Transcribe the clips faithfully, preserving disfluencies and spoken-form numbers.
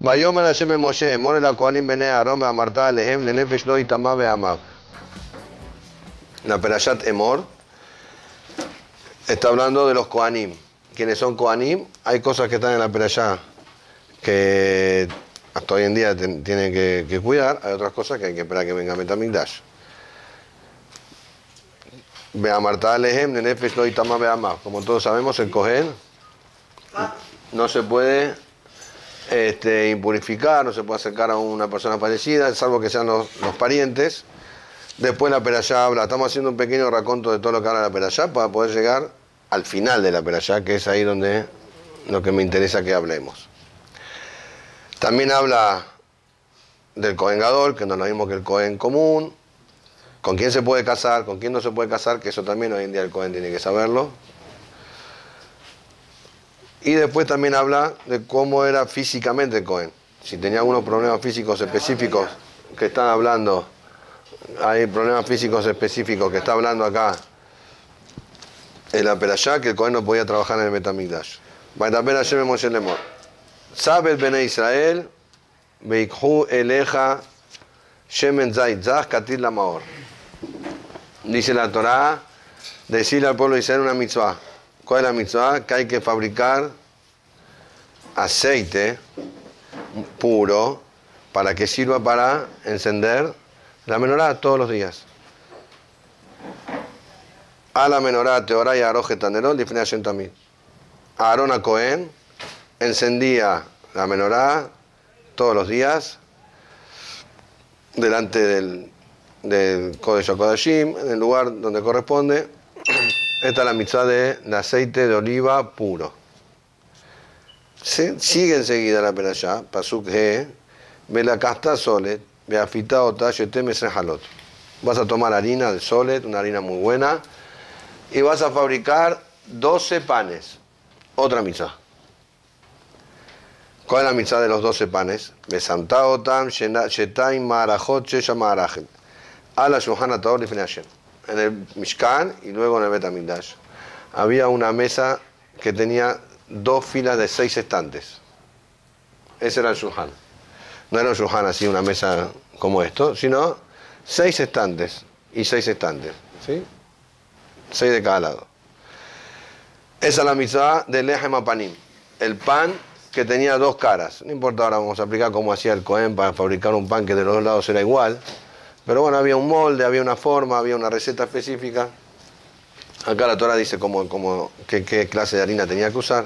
Vayomer Hashem en Moshe, More la Kohanim bene Aarón ve'amarta alehem lenefesh lo itama ve'amav. La Perashat Emor está hablando de los Kohanim. ¿Quiénes son Kohanim? Hay cosas que están en la Perashat que hasta hoy en día tienen que, que cuidar. Hay otras cosas que hay que esperar que venga Beit HaMikdash. Ve'amarta alehem lenefesh lo itama ve'amav. Como todos sabemos, el Kohen no se puede Este, impurificar, no se puede acercar a una persona fallecida, salvo que sean los, los parientes. Después la perashá habla, estamos haciendo un pequeño raconto de todo lo que habla la perashá para poder llegar al final de la perashá, que es ahí donde lo que me interesa que hablemos. También habla del Kohen Gadol, que no es lo mismo que el Kohen común, con quién se puede casar, con quién no se puede casar, que eso también hoy en día el Kohen tiene que saberlo. Y después también habla de cómo era físicamente el Kohen. Si tenía algunos problemas físicos específicos que están hablando, hay problemas físicos específicos que está hablando acá en la Perashá, que el Kohen no podía trabajar en el Beit HaMikdash. Vaydaber Hashem Moshe lemor. Sabel bene Israel, veikhu eleja shemen zait zach katil la maor. Dice la Torá, decirle al pueblo de Israel una mitzvah. ¿Cuál es la mitzvah? Que hay que fabricar aceite puro para que sirva para encender la menorá todos los días. A la menorá teorá y aroje tanerol difnei Hashem tamid. Aarón a Cohen encendía la menorá todos los días delante del, del Kodesh HaKodashim, en el lugar donde corresponde. Esta es la mitzvah del aceite de oliva puro. ¿Sí? Sigue enseguida la perashá, pasuk he, velakasta solet, beafita ota shetem halot. Vas a tomar harina de solet, una harina muy buena, y vas a fabricar doce panes. Otra mitzvah. ¿Cuál es la mitzvah de los doce panes? Besanta otam shetaim marajot shesha marajel. Ala shulchan hataor lifnei Hashem. En el Mishkan y luego en el Beit HaMikdash había una mesa que tenía dos filas de seis estantes. Ese era el Shulchan. No era un Shulchan así, una mesa como esto, sino seis estantes y seis estantes, ¿sí? Seis de cada lado. Esa es la mitzvah del Lehem HaPanim, el pan que tenía dos caras. No importa, ahora vamos a explicar cómo hacía el Cohen para fabricar un pan que de los dos lados era igual. Pero bueno, había un molde, había una forma, había una receta específica. Acá la Torah dice cómo, cómo, qué, qué clase de harina tenía que usar.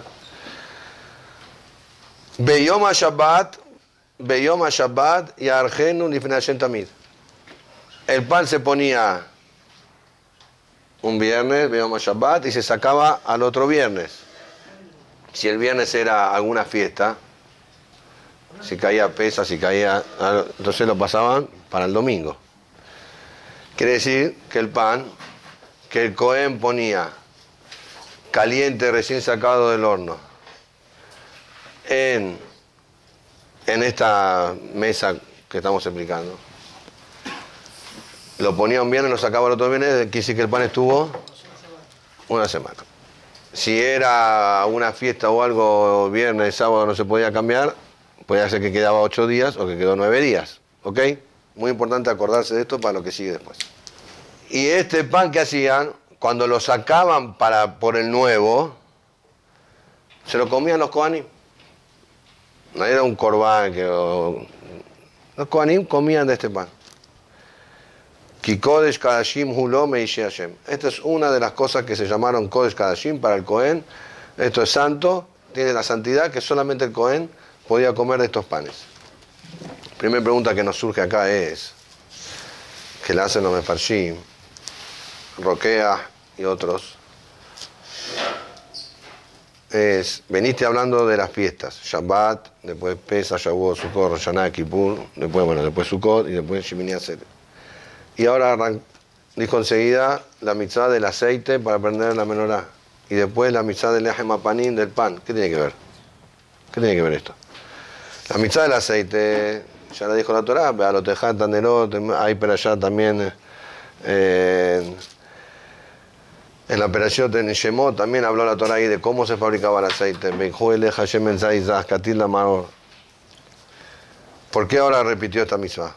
Beyom HaShabbat, Beyom HaShabbat y Argenu lifnei Hashem tamid. El pan se ponía un viernes, Beyom HaShabbat, y se sacaba al otro viernes. Si el viernes era alguna fiesta, si caía pesa, si caía... entonces lo pasaban para el domingo. Quiere decir que el pan que el Cohen ponía caliente, recién sacado del horno, en, en esta mesa que estamos explicando, lo ponía un viernes, lo sacaba el otro viernes, quiere decir que el pan estuvo una semana. Si era una fiesta o algo, viernes, sábado no se podía cambiar, podía ser que quedaba ocho días o que quedó nueve días. ¿Ok? Muy importante acordarse de esto para lo que sigue después. Y este pan que hacían, cuando lo sacaban para, por el nuevo, se lo comían los Kohanim. No era un corbán que... O, los Kohanim comían de este pan. Ki Kodesh Kadashim Hulo Meishe Hashem. Esta es una de las cosas que se llamaron Kodesh Kadashim para el Cohen. Esto es santo, tiene la santidad que solamente el Cohen podía comer de estos panes. Primera pregunta que nos surge acá es, que la hacen los Mefarshim, Roquea y otros, es, veniste hablando de las fiestas, Shabbat, después Pesach, Shavuot, Sukkot, Rosh Hashanah, Kippur, después, bueno, después Sukkot y después Shemini Atzeret. Y ahora dijo enseguida la mitzvah del aceite para prender la menorá, y después la mitzvah del Lehem HaPanim, del pan. ¿Qué tiene que ver? ¿Qué tiene que ver esto? La mitzvah del aceite, ya la dijo la Torá, Bealotejat Tanerot, hay para allá también, eh, en la operación de Nishemot también habló la Torá ahí de cómo se fabricaba el aceite. ¿Por qué ahora repitió esta mitzvah?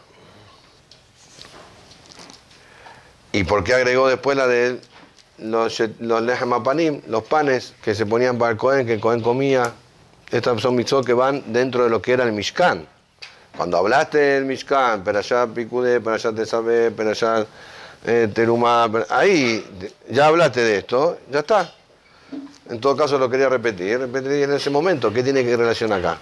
¿Y por qué agregó después la de los, los lechem hapanim, los panes que se ponían para el Cohen, que el Cohen comía? Estas son mitzvot que van dentro de lo que era el Mishkan. Cuando hablaste del Mishkan, Perashá Pikudé, Perashá Tesabé, Perashá eh, Terumá, ahí ya hablaste de esto, ya está. En todo caso lo quería repetir, repetir en ese momento. ¿Qué tiene que relación acá?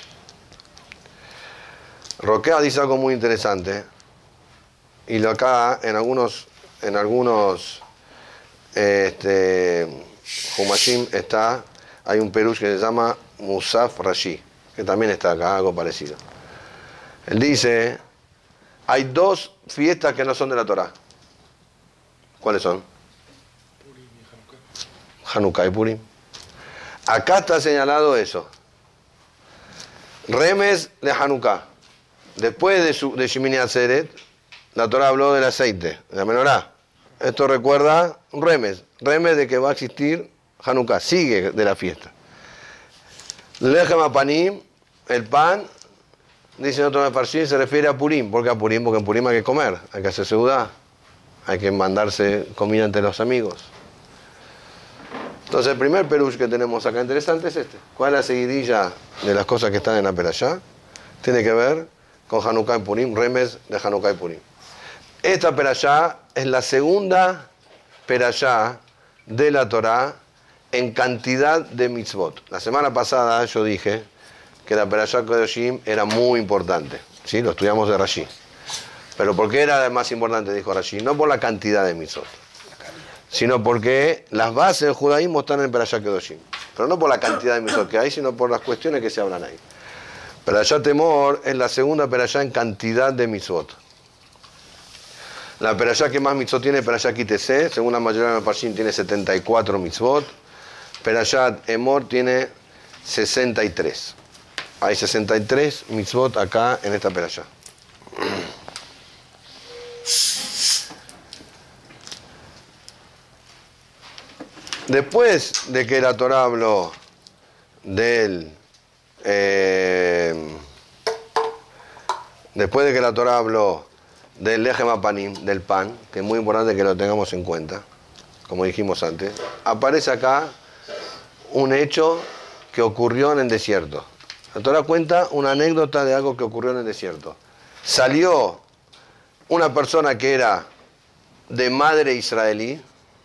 Roquea dice algo muy interesante. Y lo acá en algunos, en algunos este, Humashim está, hay un perush que se llama Musaf Rashi, que también está acá, algo parecido. Él dice, hay dos fiestas que no son de la Torá. ¿Cuáles son? Purim y Hanukkah. Hanukkah y Purim. Acá está señalado eso. Remes de Hanukkah. Después de, su, de Shemini Atzeret, la Torá habló del aceite, de la menorá. Esto recuerda un remes. Remes de que va a existir Hanukkah. Sigue de la fiesta. Lechem hapanim, el pan, dice otro Mefarshim, se refiere a Purim. ¿Por qué a Purim? Porque en Purim hay que comer, hay que hacer seudá, hay que mandarse comida entre los amigos. Entonces el primer perush que tenemos acá interesante es este. ¿Cuál es la seguidilla de las cosas que están en la perashá? Tiene que ver con Hanukkah y Purim, remes de Hanukkah y Purim. Esta perashá es la segunda perashá de la Torá en cantidad de mitzvot. La semana pasada yo dije que la perashá Kedoshim era muy importante. ¿Sí? Lo estudiamos de Rashi. Pero ¿por qué era más importante? Dijo Rashi. No por la cantidad de mitzvot, sino porque las bases del judaísmo están en perashá Kedoshim. Pero no por la cantidad de mitzvot que hay, sino por las cuestiones que se hablan ahí. Perashá Temor es la segunda perashá en cantidad de mitzvot. La perashá que más mitzvot tiene es perashá Kitesé, según la mayoría de los Mefarshim tiene setenta y cuatro mitzvot. Perashá Emor tiene sesenta y tres. Hay sesenta y tres mitzvot acá en esta perashá. Después de que la Torá habló del eh, después de que la Torá habló del lechem hapanim, del pan, que es muy importante que lo tengamos en cuenta, como dijimos antes, aparece acá un hecho que ocurrió en el desierto. La Torá cuenta una anécdota de algo que ocurrió en el desierto. Salió una persona que era de madre israelí,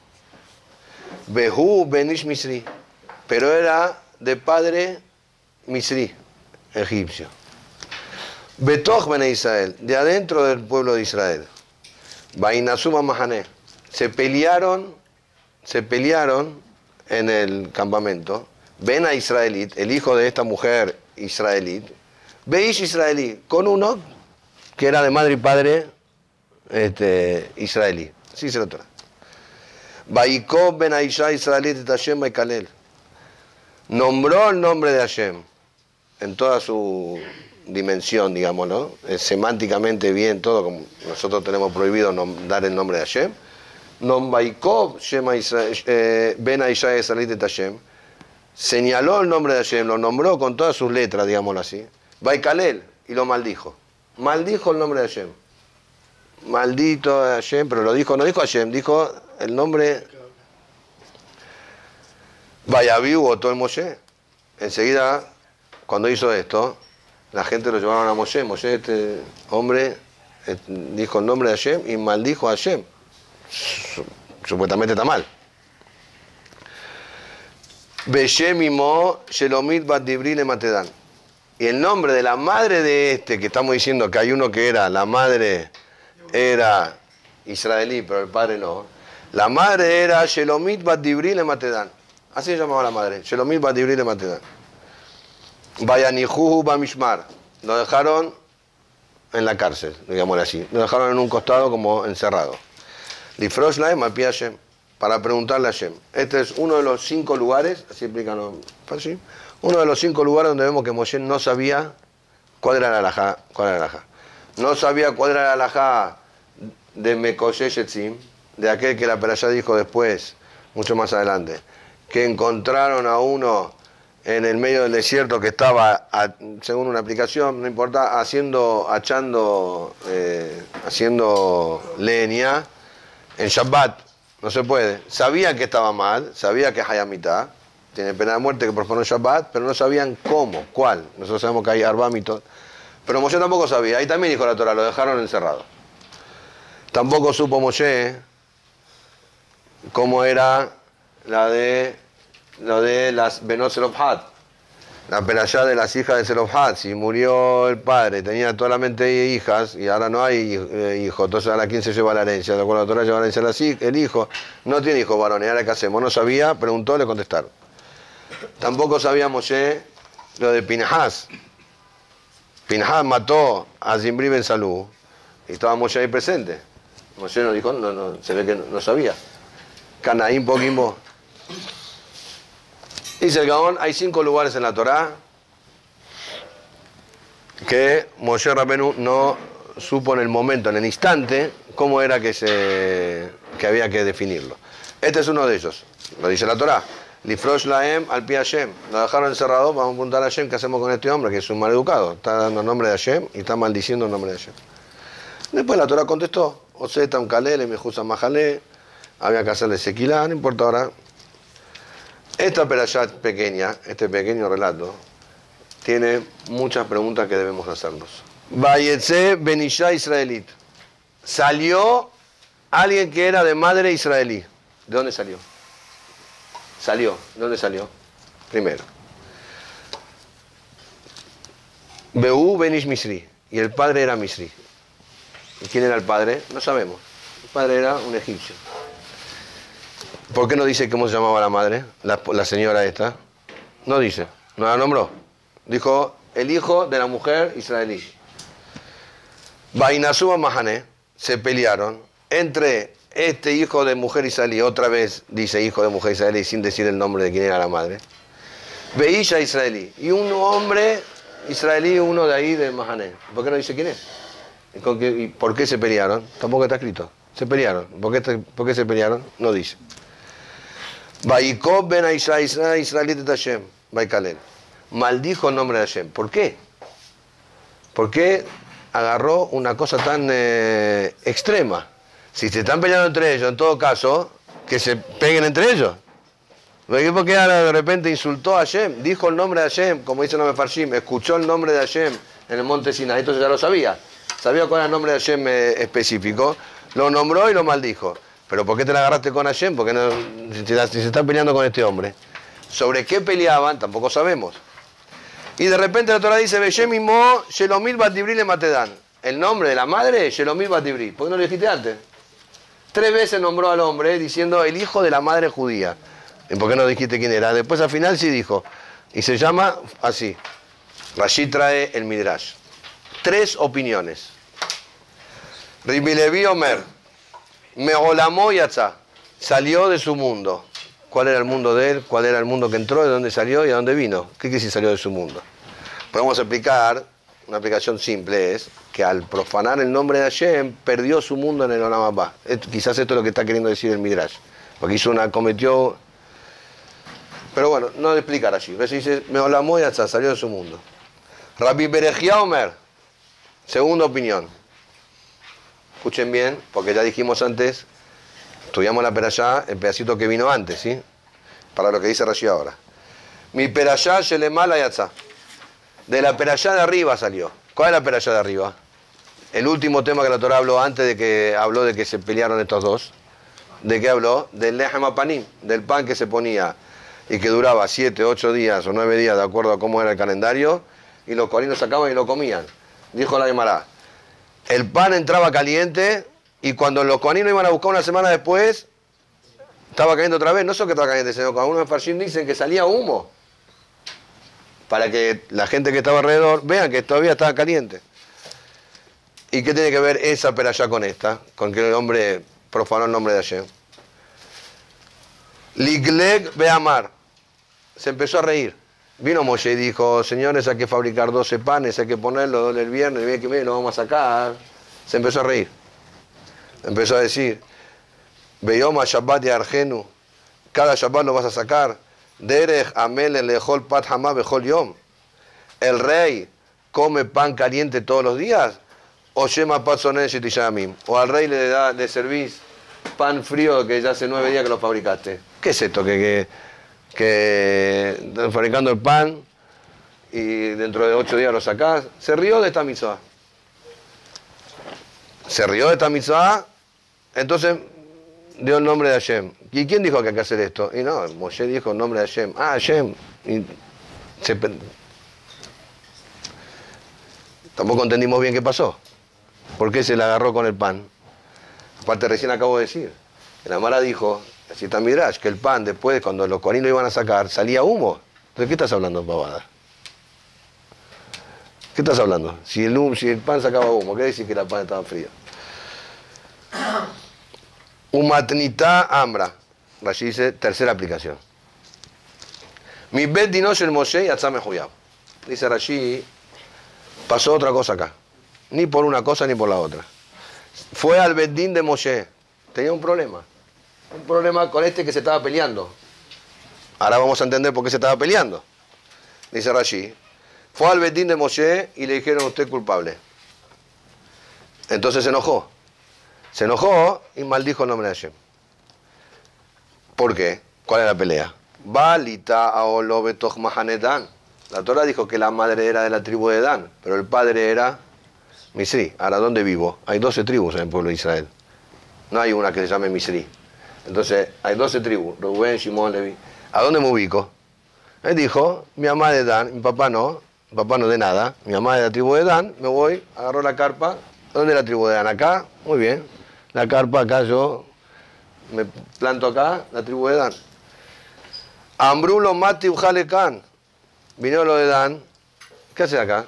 Behu Benish Misri, pero era de padre misri, egipcio. Betoch Bene Israel, de adentro del pueblo de Israel. Bainazuma Mahané, se pelearon, se pelearon en el campamento. Bena Israelit, el hijo de esta mujer israelí, Beish israelí, con uno que era de madre y padre este, israelí. Sí se lo trae. Baikob ben Aisha israelí et Hashem Baikalel. Nombró el nombre de Hashem en toda su dimensión, digamos, ¿no? Es semánticamente bien todo, como nosotros tenemos prohibido dar el nombre de Hashem. Non Baikob ben Aisha israelí et Hashem. Señaló el nombre de Hashem, lo nombró con todas sus letras, digámoslo así. Baikalel, y lo maldijo. Maldijo el nombre de Hashem. Maldito de Hashem, pero lo dijo, no dijo Hashem, dijo el nombre. Vayaviu votó el Moshe. Enseguida, cuando hizo esto, la gente lo llevaron a Moshe. Moshe, este hombre, dijo el nombre de Hashem y maldijo a Hashem. Supuestamente está mal. Beshem Imo Shelomit Bat Dibri le Matedan. Y el nombre de la madre de este, que estamos diciendo que hay uno que era, la madre era israelí, pero el padre no. La madre era Shelomit Bat Dibri le Matedan. Así se llamaba la madre, Shelomit Bat Dibri le Matedan. Bayanijuhu Bamishmar. Lo dejaron en la cárcel, digámoslo así. Lo dejaron en un costado como encerrado. Lifrosh Laem al pie Hashem, para preguntarle a Hashem. Este es uno de los cinco lugares, así explican así, uno de los cinco lugares donde vemos que Moshe no sabía cuál era la halajá, cuál era la halajá. No sabía cuál era la halajá de Mekoshesh Etzim, de aquel que la perashá dijo después, mucho más adelante, que encontraron a uno en el medio del desierto que estaba, a, según una aplicación, no importa, haciendo, achando, eh, haciendo leña en Shabbat. No se puede. Sabían que estaba mal, sabía que es Hayamitá, tiene pena de muerte que profanó Shabbat, pero no sabían cómo, cuál. Nosotros sabemos que hay arbámitos. Pero Moshe tampoco sabía. Ahí también dijo la Torah, lo dejaron encerrado. Tampoco supo Moshe cómo era la de, lo de las Benot Zelofhad, la perashá de las hijas de Zelofhad. Si murió el padre, tenía solamente hijas y ahora no hay hijos, entonces ahora quién se lleva la herencia. De acuerdo a la Torah, lleva la herencia el hijo. No tiene hijos varones, ahora qué hacemos. No sabía, preguntó, le contestaron. Tampoco sabía Moshe lo de Pinhas. Pinhas mató a Zimri Ben Salú y estaba Moshe ahí presente. Moshe nos dijo, no, no, se ve que no, no sabía. Canaín Poquimbo. Dice el Gaón, hay cinco lugares en la Torá que Moshe Rabenu no supo en el momento, en el instante, cómo era que, se, que había que definirlo. Este es uno de ellos, lo dice la Torá. Lifrosh Laem al pi Hashem. Lo dejaron encerrado, vamos a preguntar a Hashem qué hacemos con este hombre, que es un maleducado. Está dando el nombre de Hashem y está maldiciendo el nombre de Hashem. Después la Torá contestó, Osetam Kalele, Mejusa Majalé, había que hacerle sequilá, no importa ahora. Esta perashá pequeña, este pequeño relato, tiene muchas preguntas que debemos hacernos. Vayetze Benishá Israelit. Salió alguien que era de madre israelí. ¿De dónde salió? Salió. ¿De dónde salió? Primero. Beú Benish Misri. Y el padre era Misri. ¿Y quién era el padre? No sabemos. El padre era un egipcio. ¿Por qué no dice cómo se llamaba la madre? La, la señora esta. No dice. No la nombró. Dijo el hijo de la mujer israelí. Bainazuma Mahané. Se pelearon entre este hijo de mujer israelí. Otra vez dice hijo de mujer israelí sin decir el nombre de quién era la madre. Beisha israelí. Y un hombre israelí, uno de ahí de Mahané. ¿Por qué no dice quién es? ¿Y, con qué, y por qué se pelearon? Tampoco está escrito. Se pelearon. ¿Por qué, por qué se pelearon? No dice. Baikob ben Aisha Israelit de Hashem, Baikalel. Maldijo el nombre de Hashem. ¿Por qué? ¿Por qué agarró una cosa tan eh, extrema? Si se están peleando entre ellos, en todo caso, que se peguen entre ellos. ¿Por qué ahora de repente insultó a Hashem? Dijo el nombre de Hashem, como dice el nombre Farshim, escuchó el nombre de Hashem en el monte Sinai. Entonces ya lo sabía. Sabía cuál era el nombre de Hashem eh, específico. Lo nombró y lo maldijo. ¿Pero por qué te la agarraste con Hashem? Porque no, si, si se están peleando con este hombre. ¿Sobre qué peleaban? Tampoco sabemos. Y de repente la Torah dice, Beyemimo Shelomil Batibri le Matedan. El nombre de la madre, Shelomil Batibri. ¿Por qué no lo dijiste antes? Tres veces nombró al hombre diciendo el hijo de la madre judía. ¿Y por qué no dijiste quién era? Después al final sí dijo. Y se llama así. Rashi trae el Midrash. Tres opiniones. Rabbi Levi Omer. Meolamó Yatzá, salió de su mundo. ¿Cuál era el mundo de él? ¿Cuál era el mundo que entró? ¿De dónde salió y a dónde vino? ¿Qué quiere decir salió de su mundo? Podemos explicar, una aplicación simple es que al profanar el nombre de Hashem, perdió su mundo en el Olam Abba. Quizás esto es lo que está queriendo decir el Midrash. Porque hizo una, cometió... Pero bueno, no de explicar allí. A veces dice, Meolamó Yatzá, salió de su mundo. Rabbi Berejía Omer, segunda opinión. Escuchen bien, porque ya dijimos antes, estudiamos la perashá, el pedacito que vino antes, ¿sí? Para lo que dice Rashi ahora. Mi perashá Shelemá la Yatzá. De la perashá de arriba salió. ¿Cuál es la perashá de arriba? El último tema que la Torah habló antes de que habló de que se pelearon estos dos. ¿De qué habló? Del Lehem HaPanim, del pan que se ponía y que duraba siete, ocho días o nueve días de acuerdo a cómo era el calendario, y los coreanos sacaban y lo comían. Dijo la Gemara. El pan entraba caliente y cuando los coaninos iban a buscar una semana después, estaba caliente otra vez. No solo que estaba caliente, sino que algunos de Farshim dicen que salía humo. Para que la gente que estaba alrededor vean que todavía estaba caliente. ¿Y qué tiene que ver esa perashá con esta? Con que el hombre profanó el nombre de Hashem. Ligleg Beamar. Se empezó a reír. Vino Moshe y dijo, señores, hay que fabricar doce panes, hay que ponerlo el viernes, el viernes que viene lo vamos a sacar. Se empezó a reír. Empezó a decir, Beyoma Shabbat y Argenu, cada Shabbat lo vas a sacar. Derech amel lejol pat hamá bejol yom. El rey come pan caliente todos los días. O yema pat sonen shetiyamim. O al rey le da, le servís pan frío que ya hace nueve días que lo fabricaste. ¿Qué es esto? Que, que, que están fabricando el pan y dentro de ocho días lo sacás. Se rió de esta mitzvah. Se rió de esta mitzvah. Entonces dio el nombre de Hashem. ¿Y quién dijo que hay que hacer esto? Y no, Moshe dijo el nombre de Hashem. Ah, Hashem. Y se... Tampoco entendimos bien qué pasó. ¿Por qué se le agarró con el pan? Aparte, recién acabo de decir. La Mara dijo, así está Midrash, que el pan después, cuando los corín lo iban a sacar, salía humo. ¿De qué estás hablando, pavada? ¿Qué estás hablando? Si el, si el pan sacaba humo, ¿qué decir que el pan estaba frío? Umatnita ambra. Rashi dice, tercera aplicación. Mi bet dinosh el Moshe y atzame huyab. Dice Rashi, pasó otra cosa acá. Ni por una cosa ni por la otra. Fue al Bedín de Moshe. Tenía un problema. Un problema con este que se estaba peleando. Ahora vamos a entender por qué se estaba peleando. Dice Rashi. Fue al Bedín de Moshe y le dijeron, usted es culpable. Entonces se enojó. Se enojó y maldijo el nombre de Hashem. ¿Por qué? ¿Cuál es la pelea? Balita aolo betoch mahane Dan. La Torah dijo que la madre era de la tribu de Dan, pero el padre era Misri. Ahora, ¿dónde vivo? Hay doce tribus en el pueblo de Israel. No hay una que se llame Misri. Entonces, hay doce tribus. Rubén, Shimón, Levi. ¿A dónde me ubico? Él dijo, mi mamá de Dan, mi papá no, mi papá no de nada. Mi mamá de la tribu de Dan, me voy, agarró la carpa. ¿Dónde es la tribu de Dan? Acá, muy bien. La carpa acá, yo me planto acá, la tribu de Dan. Ambrulo Mati Ujalekan. Vino lo de Dan. ¿Qué hace acá?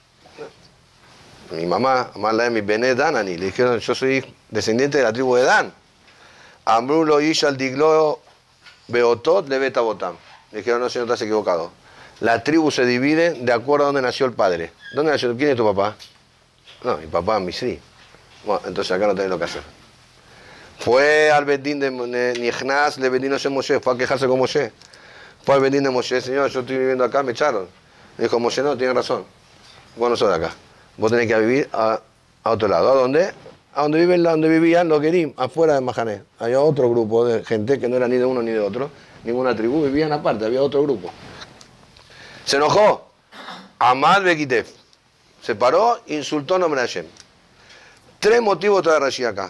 Mi mamá, Amarla de mi Bené Danani, le dijeron, yo soy descendiente de la tribu de Dan. Ambrulo Ishal Diglo Beotot Leveta Botam. Le dijeron, no, señor, estás equivocado. La tribu se divide de acuerdo a dónde nació el padre. ¿Dónde nació? ¿Quién es tu papá? No, mi papá es Misri. Bueno, entonces acá no tenés lo que hacer. Fue al Bedín de Nihnaz, le Bedín no Moshe, fue a quejarse con Moshe. Fue al Bedín de Moshe, señor, yo estoy viviendo acá, me echaron. Le dijo, Moshe, no, tiene razón. Vos no sos de acá. Vos tenés que vivir a, a otro lado. ¿A dónde? A donde, viven, a donde vivían los Gerim, afuera de Mahané. Había otro grupo de gente que no era ni de uno ni de otro. Ninguna tribu, vivían aparte, había otro grupo. Se enojó. Amad Bekitef. Se paró, insultó nombre de Hashem. Tres motivos trae Rashi acá.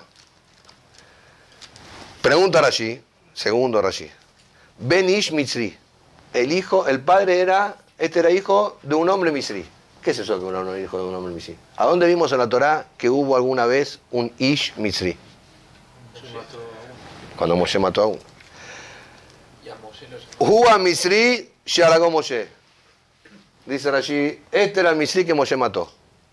Pregunta Rashi, segundo Rashi. Ben Ish Mitzri. El hijo, el padre era, este era hijo de un hombre Misri. ¿Qué es eso que un hombre, hijo de un hombre Misri? ¿A dónde vimos en la Torá que hubo alguna vez un Ish Mitzri? Cuando Moshe mató a uno. Hua Misri Shearagó Moshe. Dice Rashi, este era el Misri que Moshe mató.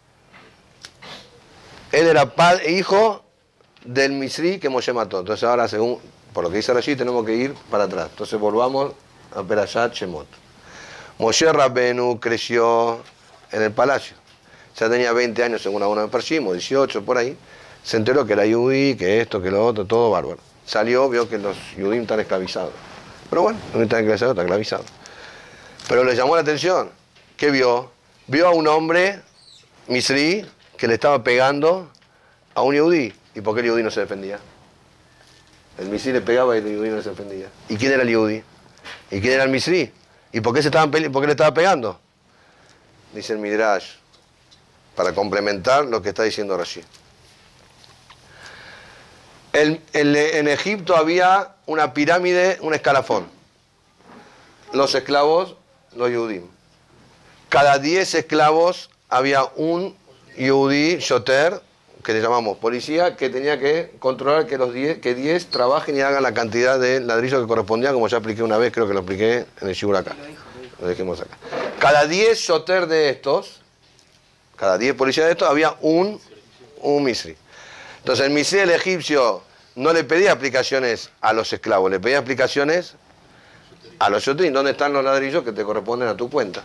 Él era padre, hijo del Misri que Moshe mató. Entonces ahora, según, por lo que dice Rashi, tenemos que ir para atrás. Entonces volvamos a Perashat Shemot. Moshe Rabbenu creció en el palacio. Ya tenía veinte años según algunos de Parshim, o dieciocho, por ahí. Se enteró que era yudí, que esto, que lo otro, todo bárbaro. Salió, vio que los yudim están esclavizados. Pero bueno, no están esclavizados, están esclavizados. Pero le llamó la atención. ¿Qué vio? Vio a un hombre, Misri, que le estaba pegando a un yudí. ¿Y por qué el yudí no se defendía? El Misri le pegaba y el yudí no se defendía. ¿Y quién era el yudí? ¿Y quién era el Misri? ¿Y por qué, se estaban pele- por qué le estaba pegando? Dice el Midrash, para complementar lo que está diciendo Rashi. El, el, en Egipto había una pirámide, un escalafón. Los esclavos, los yudim. Cada diez esclavos había un yudí, shoter, que le llamamos policía, que tenía que controlar que los diez, que diez trabajen y hagan la cantidad de ladrillos que correspondía, como ya expliqué una vez, creo que lo expliqué en el Shiur acá. Lo dejemos acá. Cada diez shoter de estos, cada diez policías de estos, había un, un misri. Entonces el misri, el egipcio, no le pedía explicaciones a los esclavos, le pedía explicaciones a los shoterim. ¿Dónde están los ladrillos que te corresponden a tu cuenta?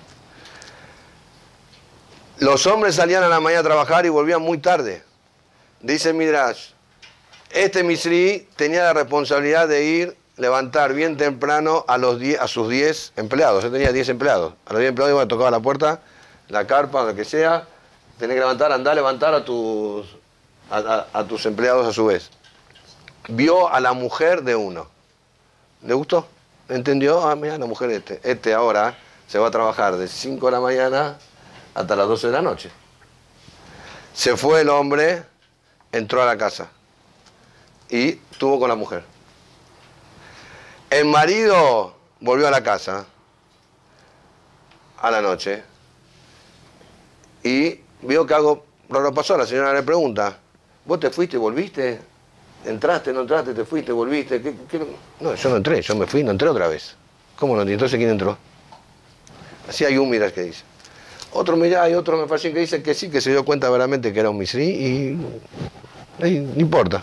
Los hombres salían a la mañana a trabajar y volvían muy tarde. Dice Midrash, este misri tenía la responsabilidad de ir levantar bien temprano a, los diez, a sus diez empleados. Él tenía diez empleados. A los diez empleados iban a tocar la puerta, la carpa, lo que sea. Tenés que levantar, andar a levantar a tus, a, a, a tus empleados a su vez. Vio a la mujer de uno. ¿Le gustó? ¿Entendió? Ah, mira, la mujer de este. Este ahora se va a trabajar de cinco de la mañana hasta las doce de la noche. Se fue el hombre, entró a la casa y estuvo con la mujer. El marido volvió a la casa a la noche y vio que algo raro pasó. La señora le pregunta, ¿vos te fuiste y volviste? ¿Entraste, no entraste, te fuiste, volviste? ¿Qué, qué? No, yo no entré, yo me fui, no entré otra vez. ¿Cómo no? Entonces, ¿quién entró? Así hay un Midrash que dice. Otro Midrash y otro Mefarshim que dice que sí, que se dio cuenta verdaderamente que era un Misri y, y no importa.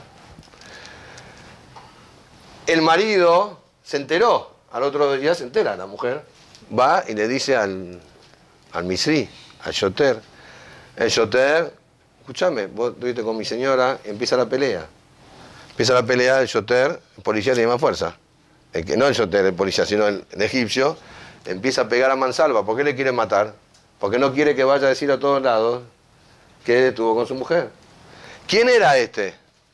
El marido se enteró, al otro día se entera, la mujer va y le dice al, al Misri, al Shoter, el Shoter, escúchame, vos estuviste con mi señora, y empieza la pelea. Empieza la pelea, el Shoter, el policía tiene más fuerza. El que, no el Shoter, el policía, sino el, el egipcio, empieza a pegar a mansalva. ¿Por qué le quiere matar? Porque no quiere que vaya a decir a todos lados que estuvo con su mujer. ¿Quién era este?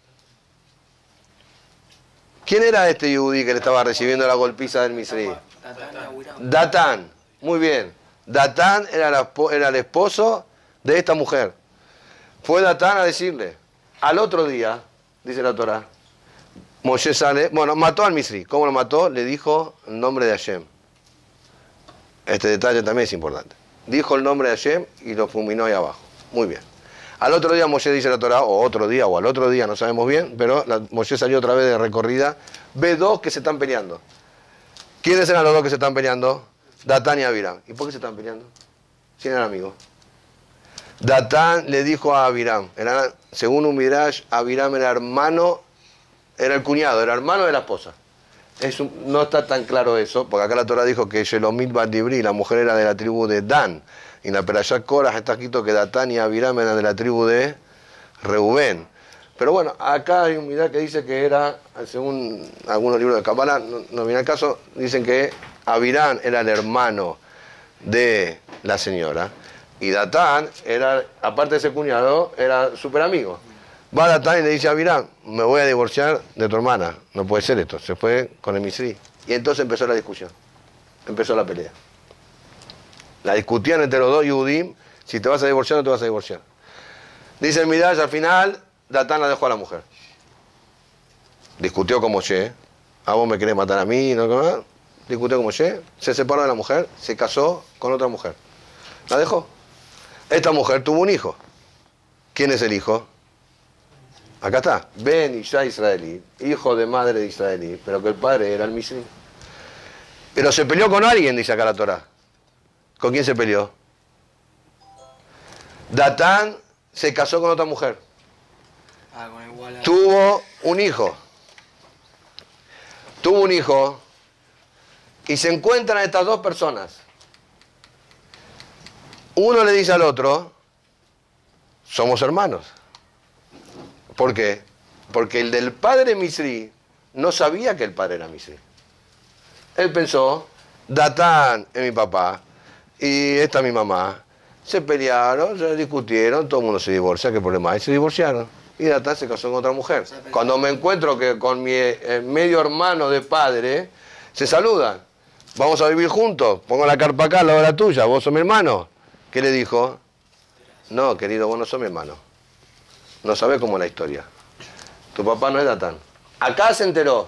¿Quién era este yudí que le estaba recibiendo la golpiza del Misri? Datán. Muy bien. Datán era, la, era el esposo de esta mujer. Fue Datán a decirle. Al otro día, dice la Torá, Moshe sale, bueno, mató al Misri. ¿Cómo lo mató? Le dijo el nombre de Hashem. Este detalle también es importante. Dijo el nombre de Hashem y lo fulminó ahí abajo. Muy bien. Al otro día Moshe dice la Torá, o otro día, o al otro día, no sabemos bien, pero la, Moshe salió otra vez de recorrida, ve dos que se están peleando. ¿Quiénes eran los dos que se están peleando? Datán y Abiram. ¿Y por qué se están peleando? Si eran amigos. Datán le dijo a Abiram, era, según un Midrash, Abiram era hermano, era el cuñado, era hermano de la esposa. Es un, no está tan claro eso, porque acá la Torá dijo que Shelomit Bat Dibri, la mujer era de la tribu de Dan. Y en la Perashá Korah está escrito que Datán y Abiram eran de la tribu de Reubén. Pero bueno, acá hay un Midrash que dice que era, según algunos libros de Kabbalah, no, no viene al caso, dicen que Abiram era el hermano de la señora. Y Datán, era, aparte de ese cuñado, era súper amigo. Va Datán y le dice a Abiram, me voy a divorciar de tu hermana. No puede ser esto. Se fue con el Misri. Y entonces empezó la discusión. Empezó la pelea. La discutían entre los dos Yudim, si te vas a divorciar o no te vas a divorciar. Dice el Midrash, al final, Datán la dejó a la mujer. Discutió con Moshe. ¿A vos me querés matar a mí? ¿No? ¿No? Discutió con Moshe. Se separó de la mujer, se casó con otra mujer. La dejó. Esta mujer tuvo un hijo. ¿Quién es el hijo? Acá está. Ben Isha israelí, hijo de madre de israelí, pero que el padre era el Misri. Pero se peleó con alguien, dice acá la Torá. ¿Con quién se peleó? Datán se casó con otra mujer. Ah, con igual a... Tuvo un hijo. Tuvo un hijo. Y se encuentran estas dos personas. Uno le dice al otro, somos hermanos. ¿Por qué? Porque el del padre Misri no sabía que el padre era Misri. Él pensó, Datán es mi papá y esta es mi mamá. Se pelearon, se discutieron, todo el mundo se divorcia, ¿qué problema hay? Se divorciaron. Y Datán se casó con otra mujer. Cuando me encuentro que con mi eh, medio hermano de padre, se saludan. Vamos a vivir juntos, pongo la carpa acá, la hora tuya, vos sos mi hermano. ¿Qué le dijo? No, querido, vos no sos mi hermano. No sabés cómo es la historia. Tu papá no es Datán. Acá se enteró.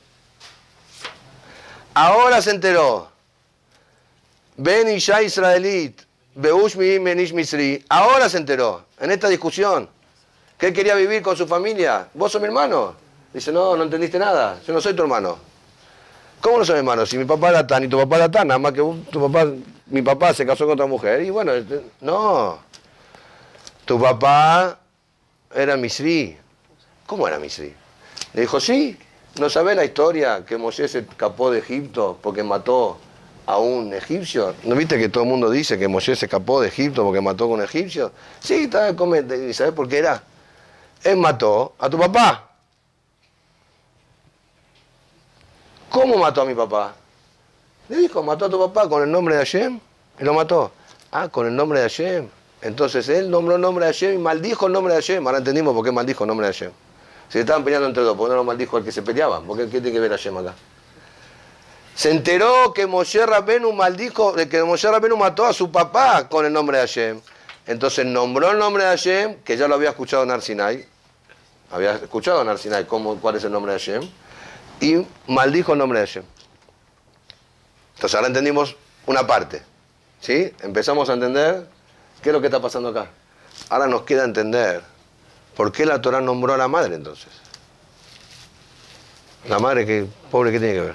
Ahora se enteró. Ben Isha israelít, Beush mi menish misri. Ahora se enteró, en esta discusión, que él quería vivir con su familia. ¿Vos sos mi hermano? Dice, no, no entendiste nada. Yo no soy tu hermano. ¿Cómo no soy mi hermano? Si mi papá era Datán y tu papá era Datán, nada más que vos, tu papá, mi papá se casó con otra mujer. Y bueno, no. Tu papá era Misri. ¿Cómo era Misri? Le dijo, sí, ¿no sabés la historia que Moisés se escapó de Egipto porque mató a un egipcio? ¿No viste que todo el mundo dice que Moisés se escapó de Egipto porque mató a un egipcio? Sí, ¿y sabés por qué era? Él mató a tu papá. ¿Cómo mató a mi papá? Le dijo, mató a tu papá con el nombre de Hashem y lo mató. Ah, con el nombre de Hashem. Entonces él nombró el nombre de Hashem y maldijo el nombre de Hashem. Ahora entendimos por qué maldijo el nombre de Hashem. Se estaban peleando entre dos, ¿por qué no lo maldijo al que se peleaban? ¿Por qué, qué tiene que ver Hashem acá? Se enteró que Moshe Rabenu maldijo, que Moshe Rabenu mató a su papá con el nombre de Hashem. Entonces nombró el nombre de Hashem, que ya lo había escuchado en Arsinai. Había escuchado en Arsinai cómo, cuál es el nombre de Hashem. Y maldijo el nombre de Hashem. Entonces ahora entendimos una parte. ¿Sí? Empezamos a entender qué es lo que está pasando acá. Ahora nos queda entender por qué la Torah nombró a la madre entonces. La madre, que pobre, ¿qué tiene que ver?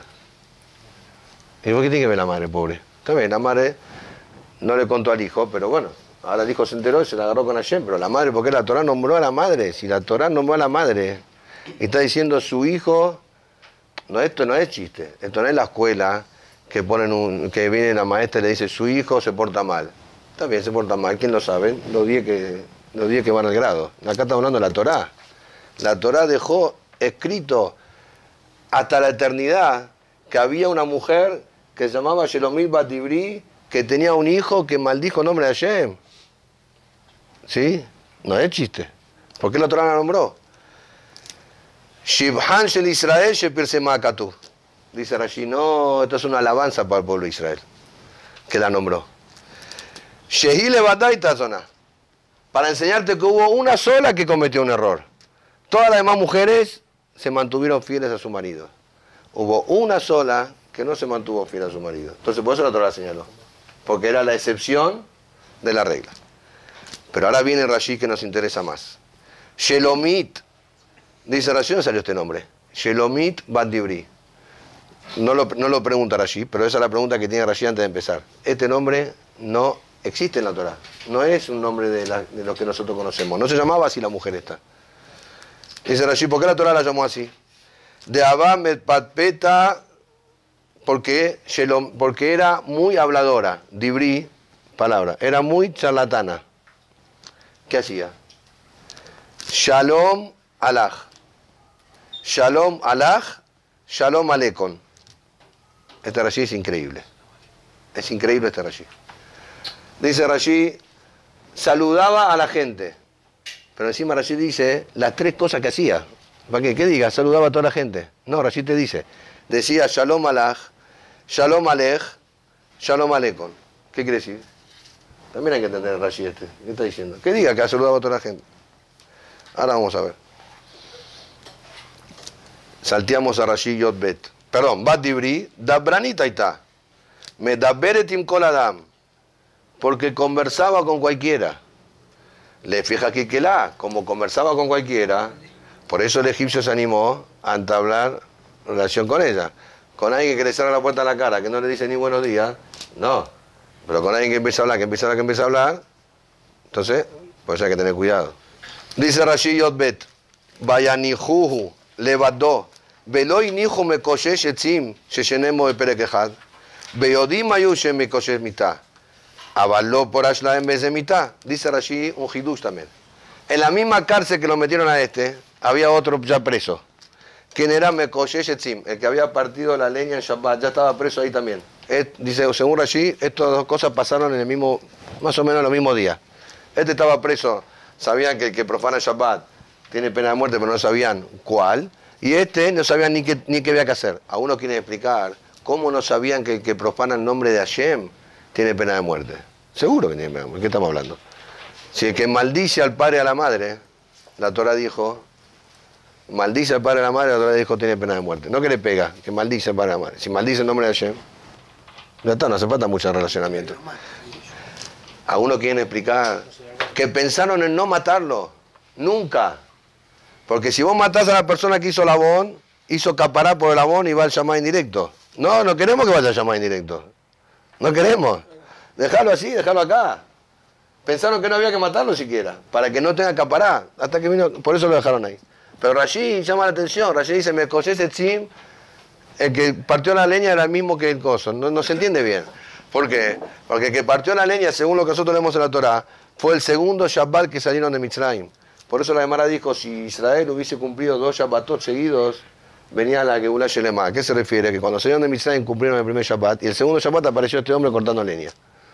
¿Y por qué tiene que ver la madre, pobre? Está bien, la madre no le contó al hijo, pero bueno, ahora el hijo se enteró y se la agarró con Hashem, pero la madre, ¿por qué la Torah nombró a la madre? Si la Torah nombró a la madre y está diciendo su hijo, no, esto no es chiste, esto no es la escuela que ponen un, que viene la maestra y le dice su hijo se porta mal. Está bien, se porta mal, ¿quién lo sabe? Los diez que, los diez que van al grado. Acá estamos hablando de la Torah. La Torah dejó escrito hasta la eternidad que había una mujer que se llamaba Shelomit Bat Dibri, que tenía un hijo que maldijo el nombre de Hashem. ¿Sí? No es chiste. ¿Por qué la Torah la nombró? Shibhan Shel Israel Shepirsema Katuv. Dice Rashi, no, esto es una alabanza para el pueblo de Israel, que la nombró. Shehile Badai Tazona, para enseñarte que hubo una sola que cometió un error. Todas las demás mujeres se mantuvieron fieles a su marido. Hubo una sola que no se mantuvo fiel a su marido. Entonces por eso la Torah la señaló, porque era la excepción de la regla. Pero ahora viene Rashi que nos interesa más. Shelomit, dice Rashi, ¿dónde salió este nombre? Shelomit Bat Dibri. No lo, no lo pregunta Rashi, pero esa es la pregunta que tiene Rashi antes de empezar. Este nombre no existe en la Torah. No es un nombre de, la, de lo que nosotros conocemos. No se llamaba así la mujer esta. Dice Rashi, ¿por qué la Torah la llamó así? De Abba Metpatpeta, porque, porque era muy habladora. Dibri, palabra. Era muy charlatana. ¿Qué hacía? Shalom alaj. Shalom alaj, Shalom alekon. Este Rashi es increíble. Es increíble este Rashi. Dice Rashi, saludaba a la gente. Pero encima Rashi dice las tres cosas que hacía. ¿Para qué? ¿Qué diga? Saludaba a toda la gente. No, Rashi te dice. Decía Shalom alaj, Shalom alej, Shalom alekon. ¿Qué quiere decir? También hay que entender el Rashi este. ¿Qué está diciendo? Que diga que saludaba a toda la gente. Ahora vamos a ver. Salteamos a Rashi Yod Bet. Perdón, Bat Dibri, Dabranita está. Me Daberet im kol adam. Porque conversaba con cualquiera. Le fija aquí que la, como conversaba con cualquiera, por eso el egipcio se animó a entablar relación con ella. Con alguien que le cierra la puerta a la cara, que no le dice ni buenos días, no. Pero con alguien que empieza a hablar, que empieza a hablar, que empieza a hablar, entonces, pues hay que tener cuidado. Dice Rashi Yod Bet, Vayanijuhu, levadó, Veloy nijo me koshesh etzim, sheshenemo de perekejad, Beyodim ayushe me koshesh mitá, avaló por ashla en vez de mitá. Dice Rashi un hidush también. En la misma cárcel que lo metieron a este, había otro ya preso. ¿Quién era Mekoshesh Etzim? El que había partido la leña en Shabbat, ya estaba preso ahí también. Él, dice, según Rashi, estas dos cosas pasaron en el mismo, más o menos los mismos días. Este estaba preso, sabían que el que profana Shabbat tiene pena de muerte, pero no sabían cuál. Y este no sabían ni qué, ni qué había que hacer. A uno quiere explicar cómo no sabían que el que profana el nombre de Hashem tiene pena de muerte. Seguro que tiene pena de muerte. ¿Qué estamos hablando? Si el que maldice al padre y a la madre, la Torah dijo, maldice al padre y a la madre, la Torah dijo tiene pena de muerte. No que le pega, que maldice al padre y a la madre. Si maldice el nombre de Hashem, ya está, no hace falta mucho relacionamiento. A uno quieren explicar que pensaron en no matarlo. Nunca. Porque si vos matás a la persona que hizo el abón, hizo capará por el abón y va al llamado indirecto. No, no queremos que vaya al llamado indirecto. No queremos. Dejarlo así, dejarlo acá. Pensaron que no había que matarlo siquiera, para que no tenga capará. Hasta que vino, por eso lo dejaron ahí. Pero Rashi llama la atención. Rashi dice, me cosés etzim, el que partió la leña era el mismo que el coso. No, no se entiende bien. ¿Por qué? Porque el que partió la leña, según lo que nosotros leemos en la Torah, fue el segundo Shabbat que salieron de Mitzrayim. Por eso la Gemara dijo, si Israel hubiese cumplido dos Shabbatot seguidos, venía la Geulá Shelema. ¿A qué se refiere? Que cuando salieron de Mitzrayim cumplieron el primer Shabbat y el segundo Shabbat apareció este hombre cortando leña.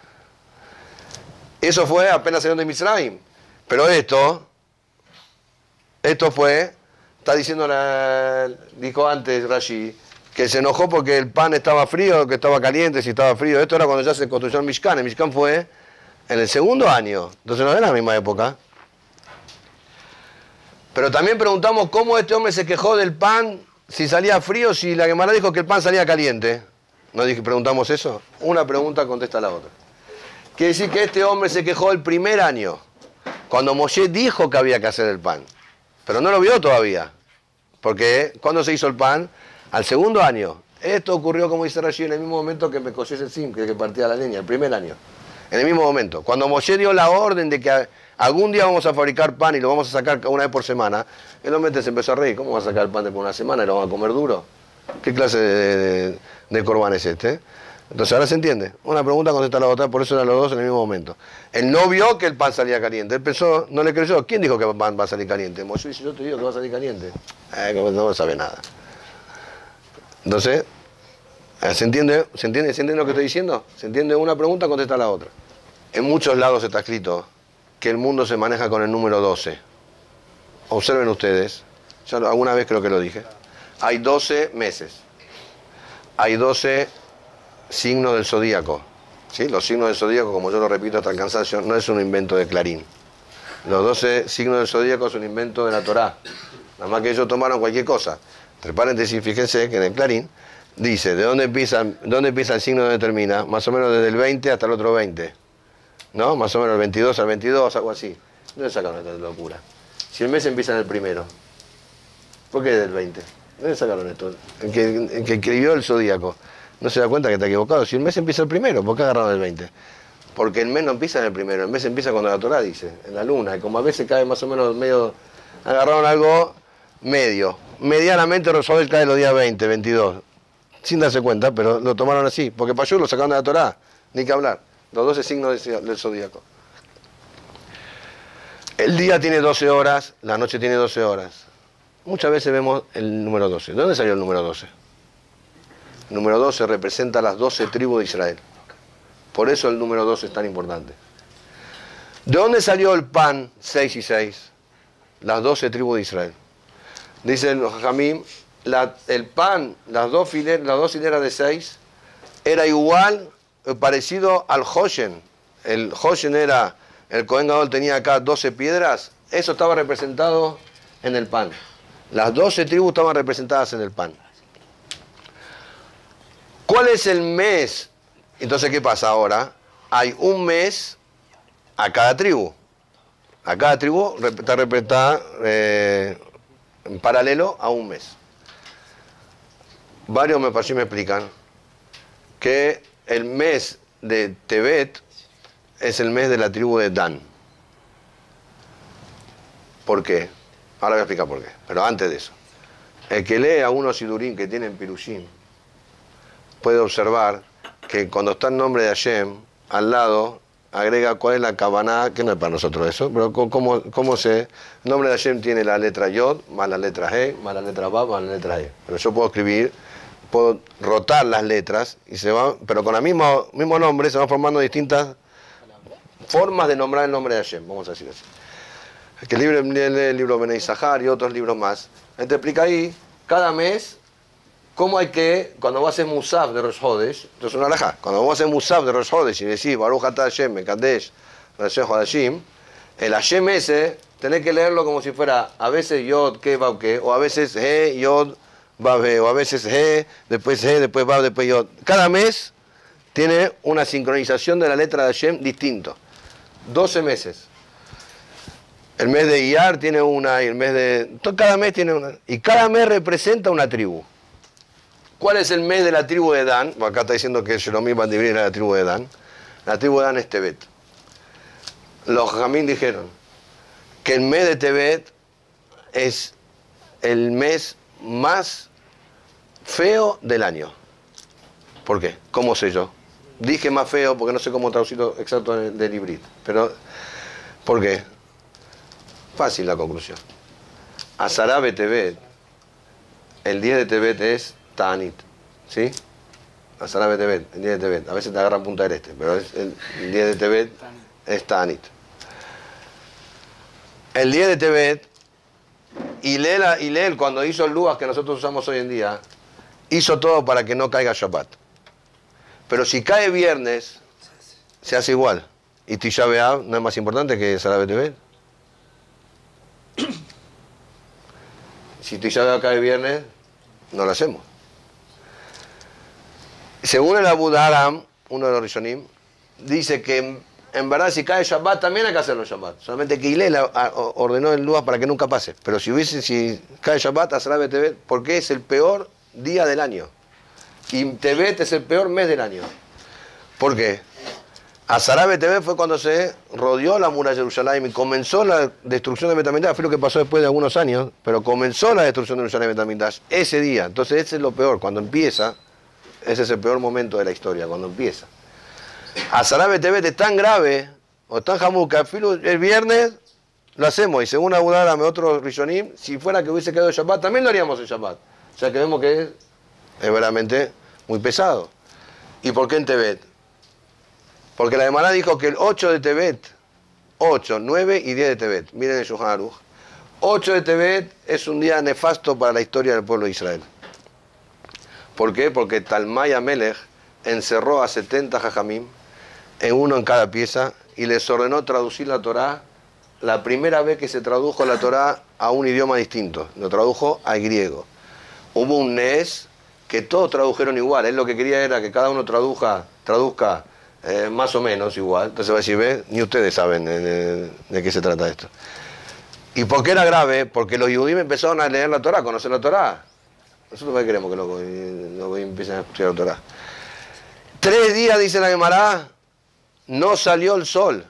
Eso fue apenas salieron de Mitzrayim. Pero esto, esto fue, está diciendo, la, dijo antes Rashi, que se enojó porque el pan estaba frío, que estaba caliente, si estaba frío. Esto era cuando ya se construyó el Mishkan. El Mishkan fue en el segundo año. Entonces no era la misma época. Pero también preguntamos cómo este hombre se quejó del pan, si salía frío, si la Gemara dijo que el pan salía caliente. ¿No dije, preguntamos eso? Una pregunta contesta la otra. Quiere decir que este hombre se quejó el primer año, cuando Moshe dijo que había que hacer el pan. Pero no lo vio todavía. Porque, ¿cuándo se hizo el pan? Al segundo año. Esto ocurrió, como dice Rashi, en el mismo momento que me cosió el sim, que partía la leña, el primer año. En el mismo momento. Cuando Moshe dio la orden de que algún día vamos a fabricar pan y lo vamos a sacar una vez por semana, el hombre se empezó a reír. ¿Cómo va a sacar el pan después de una semana y lo van a comer duro? ¿Qué clase de, de, de corbán es este? Entonces ahora se entiende. Una pregunta contesta la otra, por eso eran los dos en el mismo momento. Él no vio que el pan salía caliente. Él pensó, no le creyó. ¿Quién dijo que el pan va a salir caliente? Moshe dice, yo te digo que va a salir caliente. Eh, no sabe nada. Entonces, ¿se entiende? ¿Se entiende? ¿Se entiende lo que estoy diciendo? ¿Se entiende? Una pregunta contesta la otra. En muchos lados está escrito que el mundo se maneja con el número doce. Observen ustedes, ya alguna vez creo que lo dije. Hay doce meses. Hay doce signos del zodíaco. ¿Sí? Los signos del zodíaco, como yo lo repito hasta el cansancio, no es un invento de Clarín. Los doce signos del zodíaco es un invento de la Torá. Nada más que ellos tomaron cualquier cosa. Entre paréntesis, fíjense que en el Clarín dice, ¿de dónde empieza, dónde empieza el signo, dónde termina? Más o menos desde el veinte hasta el otro veinte. ¿No? Más o menos el veintidós al veintidós, algo así. ¿Dónde sacaron esta locura? Si el mes empieza en el primero, ¿por qué del veinte? ¿Dónde sacaron esto? El que, el que escribió el zodíaco no se da cuenta que está equivocado. Si el mes empieza el primero, ¿por qué agarraron el veinte? Porque el mes no empieza en el primero, el mes empieza cuando la Torá dice, en la luna. Y como a veces cae más o menos medio, agarraron algo medio. Medianamente Rosabel cae los días veinte, veintidós. Sin darse cuenta, pero lo tomaron así. Porque Payú lo sacaron de la Torá, ni que hablar. Los doce signos del zodíaco. El día tiene doce horas, la noche tiene doce horas. Muchas veces vemos el número doce. ¿De dónde salió el número doce? El número doce representa las doce tribus de Israel. Por eso el número doce es tan importante. ¿De dónde salió el pan seis y seis? Las doce tribus de Israel. Dice el Jamim, la, el pan, las dos, fileras, las dos hileras de seis, era igual, parecido al Hoshen. El Hoshen era, el Cohen Gadol tenía acá doce piedras, eso estaba representado en el pan. Las doce tribus estaban representadas en el pan. ¿Cuál es el mes? Entonces, ¿qué pasa ahora? Hay un mes a cada tribu. A cada tribu está representada eh, en paralelo a un mes. Varios me me explican que el mes de Tebet es el mes de la tribu de Dan. ¿Por qué? Ahora voy a explicar por qué. Pero antes de eso, el que lee a unos sidurín que tienen Pirushim puede observar que cuando está el nombre de Hashem, al lado agrega cuál es la Kavaná, que no es para nosotros eso, pero cómo, cómo se... El nombre de Hashem tiene la letra Yod, más la letra He, más la letra Vav, más la letra E. Pero yo puedo escribir, puedo rotar las letras, y se van, pero con el mismo, mismo nombre se van formando distintas formas de nombrar el nombre de Hashem, vamos a decir así. Que el libro, el libro Benei Sahar y otros libros más, él te explica ahí, cada mes, cómo hay que, cuando vos haces Musaf de Rosh Hodesh, esto es una alajá, cuando vos haces Musaf de Rosh Hodesh y decís Baruch Atah Hashem, Mekadesh, Hashem Hodashim, el Hashem ese, tenés que leerlo como si fuera a veces Yod, Ke, Vav, Ke, o a veces He, Yod, Vav, He, o a veces He, después He, después Vav, después Yod. Cada mes tiene una sincronización de la letra de Hashem distinto. doce meses. El mes de Iyar tiene una, y el mes de... Cada mes tiene una. Y cada mes representa una tribu. ¿Cuál es el mes de la tribu de Dan? Bueno, acá está diciendo que Shelomim van a dividir a la tribu de Dan. La tribu de Dan es Tebet. Los Jamín dijeron que el mes de Tebet es el mes más feo del año. ¿Por qué? ¿Cómo sé yo? Dije más feo porque no sé cómo traducirlo exacto del hibrid. Pero, ¿por qué? Fácil la conclusión. Azará Betebet el diez de Tebet es Ta'anit, ¿sí? Asara Betebet, el diez de Tebet. A veces te agarra Punta del Este, pero es el, el diez de Tebet es Ta'anit. El diez de Tebet, Hillel, Hillel, cuando hizo el Luas que nosotros usamos hoy en día, hizo todo para que no caiga Shabbat. Pero si cae viernes, se hace igual. Y Tisha B'Av no es más importante que Asara Betebet. Si Tisha B'Av cae viernes, no lo hacemos. Según el Abu Dharam, uno de los Rishonim, dice que en, en verdad si cae Shabbat también hay que hacerlo Shabbat. Solamente que Hillel ordenó el Luas para que nunca pase. Pero si hubiese, si cae Shabbat, Asara Betebet, porque es el peor día del año. Y Tebet es el peor mes del año. ¿Por qué? Asara Betebet fue cuando se rodeó la muralla de Jerusalén y comenzó la destrucción de Betamigdash. Fue lo que pasó después de algunos años, pero comenzó la destrucción de Jerusalén y Betamigdash ese día. Entonces ese es lo peor, cuando empieza, ese es el peor momento de la historia, cuando empieza. Asara Betebet es tan grave, o tan jamú, que el viernes lo hacemos, y según Abu Dharam y otros Rishonim, si fuera que hubiese quedado Shabbat, también lo haríamos en Shabbat. O sea que vemos que es, es verdaderamente muy pesado. ¿Y por qué en Tebet? Porque la Gemara dijo que el ocho de Tebet, ocho, nueve y diez de Tebet, miren el Shulchan Aruch, ocho de Tebet es un día nefasto para la historia del pueblo de Israel. ¿Por qué? Porque Talmai Amelech encerró a setenta jajamim, en uno en cada pieza, y les ordenó traducir la Torá, la primera vez que se tradujo la Torá a un idioma distinto, lo tradujo al griego. Hubo un Nes que todos tradujeron igual, él lo que quería era que cada uno traduzca, traduzca Eh, más o menos igual. Entonces va a decir, ve, ni ustedes saben de, de, de qué se trata esto. ¿Y por qué era grave? Porque los judíos empezaron a leer la Torá, a conocer la Torá. Nosotros no queremos que los judíos empiecen a estudiar la Torá. Tres días, dice la Gemara, no salió el sol.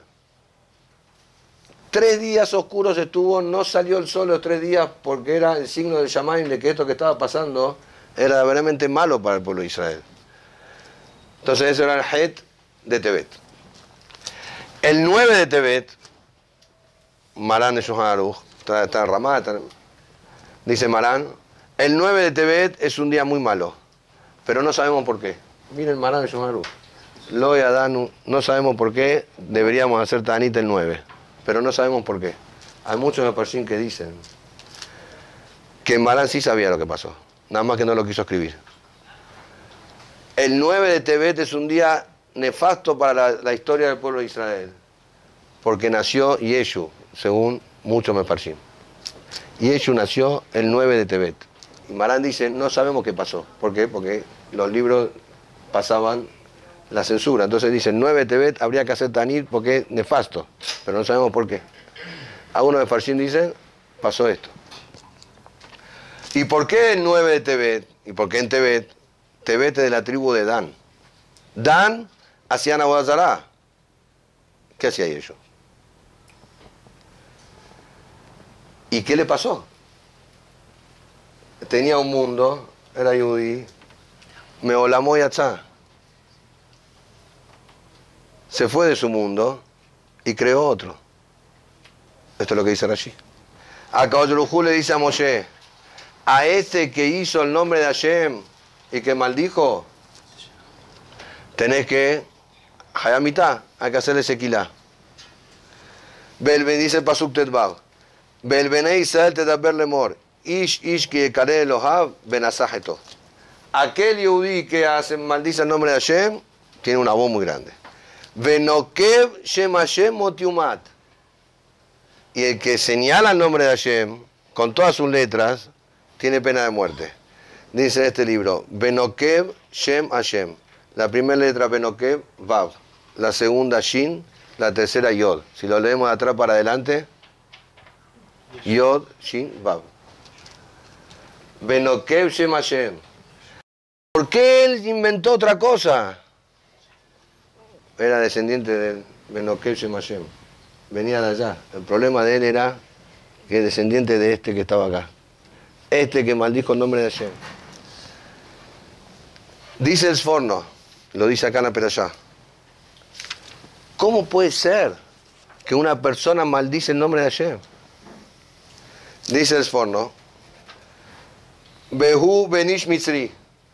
Tres días oscuros estuvo, no salió el sol los tres días porque era el signo del Shamayim de que esto que estaba pasando era verdaderamente malo para el pueblo de Israel. Entonces eso era el Het de Tebet. El nueve de Tebet, Marán de Shulchan Aruch, está, está en Ramá, está, dice Marán, el nueve de Tebet es un día muy malo, pero no sabemos por qué. Miren Marán de Shulchan Aruch. Lo y Adán, no sabemos por qué deberíamos hacer Ta'anit el nueve, pero no sabemos por qué. Hay muchos mefarshim que dicen que Marán sí sabía lo que pasó, nada más que no lo quiso escribir. El nueve de Tebet es un día nefasto para la, la historia del pueblo de Israel, porque nació Yeshu, según muchos mefarshim. Yeshu nació el nueve de Tebet. Y Marán dice, no sabemos qué pasó. ¿Por qué? Porque los libros pasaban la censura. Entonces dice, el nueve de Tebet habría que hacer Ta'anit porque es nefasto, pero no sabemos por qué. Algunos mefarshim dicen, pasó esto. ¿Y por qué el nueve de Tebet? ¿Y por qué en Tebet? Tebet es de la tribu de Dan. Dan hacían Avodat Zará. ¿Qué hacía ellos? ¿Y qué le pasó? Tenía un mundo, era judí, Meolamó Yatzá. Se fue de su mundo y creó otro. Esto es lo que dice Rashi. A Kadosh Baruj Hu le dice a Moshe, a ese que hizo el nombre de Hashem y que maldijo, tenés que, Hayamitá, hay que hacerle sequilá. Belben dice el Pasuk Tetvav, Belbenei Israel tedaber lemor, Ish ish ki ekare Elohav benasajeto. Aquel yehudí que hace, maldice el nombre de Hashem, tiene una voz muy grande. Venokev Shem Hashem motiumat. Y el que señala el nombre de Hashem, con todas sus letras, tiene pena de muerte. Dice en este libro, Benokev Shem Hashem. La primera letra Benokev, Vav. La segunda Shin, la tercera Yod. Si lo leemos de atrás para adelante, Yod, Shin, Vav. Benokev Shem Hashem. ¿Por qué él inventó otra cosa? Era descendiente del Benokev Shem Hashem. Venía de allá. El problema de él era que es descendiente de este que estaba acá. Este que maldijo el nombre de Hashem. Dice el Sforno, lo dice acá en la Perashá. ¿Cómo puede ser que una persona maldice el nombre de Hashem? Dice el Sforno, Behu benish mitzri.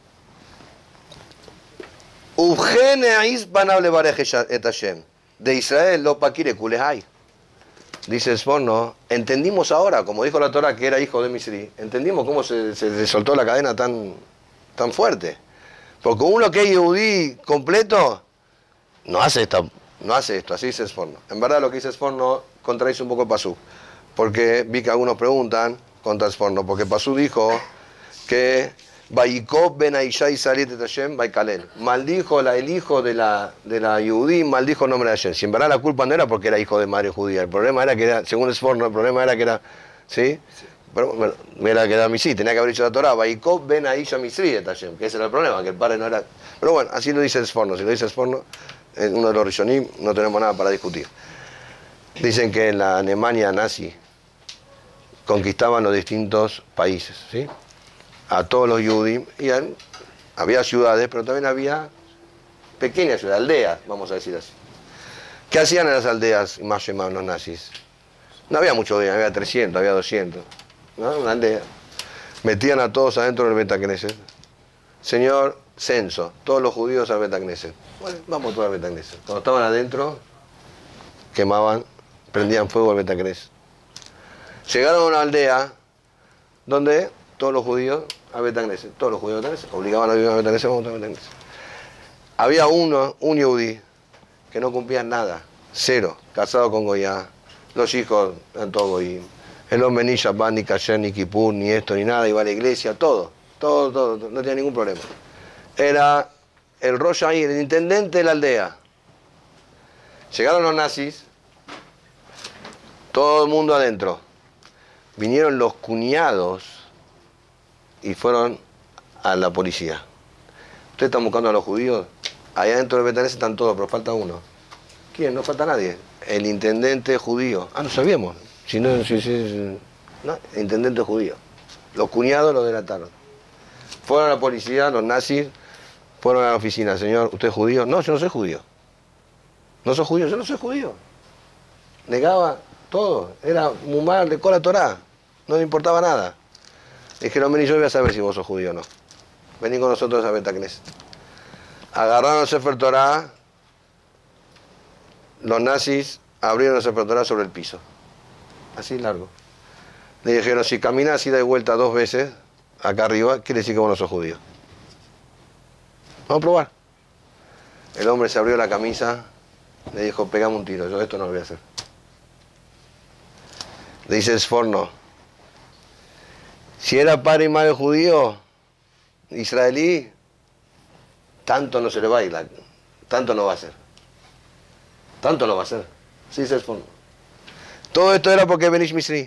Ubgene isbanable barej et Hashem. De Israel lo pakire kulehai. Dice el Sforno, entendimos ahora, como dijo la Torah que era hijo de Misri, entendimos cómo se, se, se soltó la cadena tan, tan fuerte. Porque uno que es yehudí completo, no hace esto, no hace esto, así dice el Sforno. En verdad lo que dice el Sforno contradice un poco el Pasú, porque vi que algunos preguntan contra el Sforno, porque Pasú dijo que Vayikov ben Aishai Saliet et Hashem Vaikalel. Maldijo la, el hijo de la, de la Yehudí, maldijo el nombre de Hashem. Si en verdad la culpa no era porque era hijo de madre judía, el problema era que era, según el Sforno, el problema era que era, ¿sí? Sí. Pero bueno, era que era Misri, tenía que haber dicho la Torah, Vayikov ben Aisha Misri et Hashem, que ese era el problema, que el padre no era. Pero bueno, así lo dice el Sforno, si lo dice el Sforno, es uno de los Rishonim, no tenemos nada para discutir. Dicen que en la Alemania nazi conquistaban los distintos países, ¿sí? A todos los Yudim, y había ciudades, pero también había pequeñas ciudades, aldeas, vamos a decir así. ¿Qué hacían en las aldeas más llamados los nazis? No había muchos, había trescientos, había doscientos, ¿no? Una aldea. Metían a todos adentro del Betacneset. Señor, censo, todos los judíos al Betacneset. Bueno, vamos todos al Betacneset. Cuando estaban adentro, quemaban, prendían fuego al Betacneset. Llegaron a una aldea donde todos los judíos a Betagneset, todos los judíos a Betagneset, obligaban a vivir a Betagneset, vamos a Betagneset. Había uno, un yehudí, que no cumplía nada, cero, casado con Goyá, los hijos eran todos Goyim, el hombre ni Shabbat, ni Kasher, ni Kippur, ni esto, ni nada, iba a la iglesia, todo, todo, todo, todo, no tenía ningún problema. Era el Rosh Ha'ir, el intendente de la aldea. Llegaron los nazis, todo el mundo adentro. Vinieron los cuñados y fueron a la policía. Ustedes están buscando a los judíos, allá dentro de Betagneset están todos, pero falta uno. ¿Quién? No falta nadie. El intendente judío. Ah, no sabíamos. Si no, si, si, no, el intendente judío. Los cuñados lo delataron. Fueron a la policía, los nazis, fueron a la oficina. Señor, ¿usted es judío? No, yo no soy judío. ¿No soy judío? Yo no soy judío. Negaba todo. Era mumar de Kol HaTorah. No le importaba nada. Dijeron, vení, yo voy a saber si vos sos judío o no. Vení con nosotros a Betagneset. Agarraron el Sefer Torah, los nazis abrieron el Sefer Torah sobre el piso. Así largo. Le dijeron, si caminás y das vuelta dos veces, acá arriba, quiere decir que vos no sos judío. Vamos a probar. El hombre se abrió la camisa, le dijo, pegame un tiro, yo esto no lo voy a hacer. Le dice el Sforno, si era padre y madre judío, israelí, tanto no se le va a ir, tanto no va a hacer. Tanto no va a hacer. Sí, se expone. Todo esto era porque Benish Misri.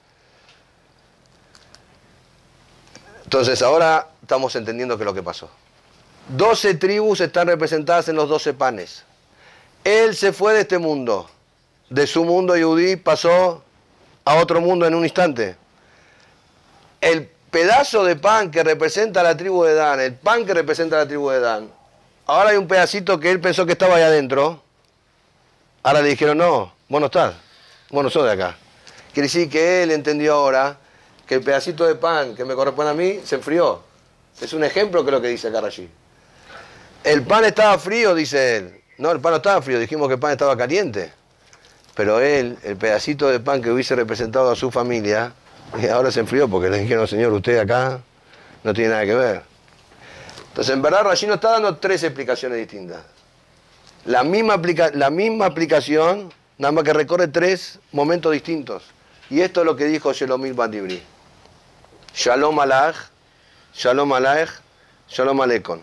Entonces ahora estamos entendiendo qué es lo que pasó. Doce tribus están representadas en los doce panes. Él se fue de este mundo. De su mundo yudí pasó a otro mundo en un instante. El pedazo de pan que representa a la tribu de Dan, el pan que representa a la tribu de Dan, ahora hay un pedacito que él pensó que estaba ahí adentro, ahora le dijeron, no, vos no estás, vos no sos de acá. Quiere decir que él entendió ahora que el pedacito de pan que me corresponde a mí se enfrió. Es un ejemplo que es lo que dice acá Rashi. El pan estaba frío, dice él. No, el pan no estaba frío, dijimos que el pan estaba caliente. Pero él, el pedacito de pan que hubiese representado a su familia, ahora se enfrió porque le dijeron, señor, usted acá no tiene nada que ver. Entonces, en verdad, Rashi nos está dando tres explicaciones distintas. La misma, aplica la misma aplicación, nada más que recorre tres momentos distintos. Y esto es lo que dijo Shelomil Bandibri. Shalom alach, Shalom alach, Shalom aleikum.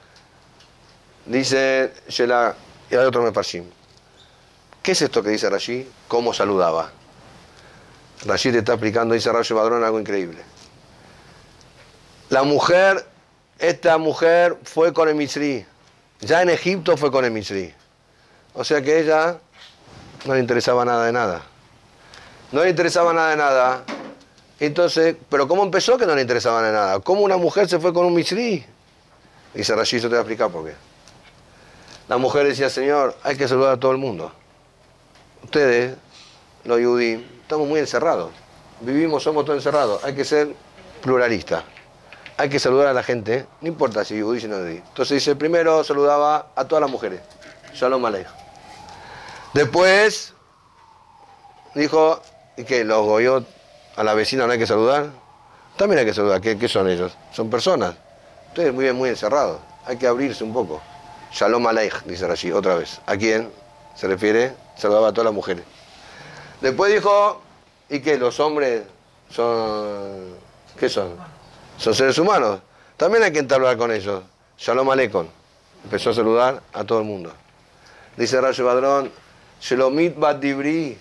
Dice Shela, y hay otro Mefarshim. ¿Qué es esto que dice Rashi? ¿Cómo saludaba? Rashi te está explicando, dice Rashi Badrón, algo increíble. La mujer, esta mujer fue con el Misri. Ya en Egipto fue con el Misri. O sea que ella no le interesaba nada de nada. No le interesaba nada de nada. Entonces, ¿pero cómo empezó que no le interesaba nada de nada? ¿Cómo una mujer se fue con un Misri? Dice Rashi, yo te voy a explicar por qué. La mujer decía, señor, hay que saludar a todo el mundo. Ustedes, los yudí, estamos muy encerrados. Vivimos, somos todos encerrados. Hay que ser pluralistas. hay que saludar a la gente, no importa si Yehudí o no Yehudí. Entonces dice, primero saludaba a todas las mujeres, Shalom Aleichem. Después dijo, ¿y qué? ¿Los goyot a la vecina no hay que saludar? También hay que saludar. ¿Qué, qué son ellos? Son personas. Ustedes muy bien, muy encerrados. Hay que abrirse un poco. Shalom Aleichem, dice Rashi, otra vez. ¿A quién se refiere? Saludaba a todas las mujeres. Después dijo, ¿y qué? ¿Los hombres son... ¿qué son? Son seres humanos. También hay que entablar con ellos. Shalom Aleichem. Empezó a saludar a todo el mundo. Dice Rashi Badrón, Shelomit Bat Dibri